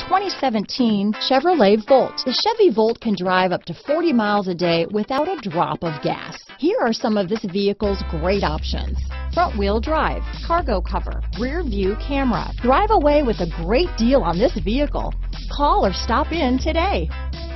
2017 Chevrolet Volt. The Chevy Volt can drive up to 40 miles a day without a drop of gas. Here are some of this vehicle's great options: front-wheel drive, cargo cover, rear view camera. Drive away with a great deal on this vehicle. Call or stop in today.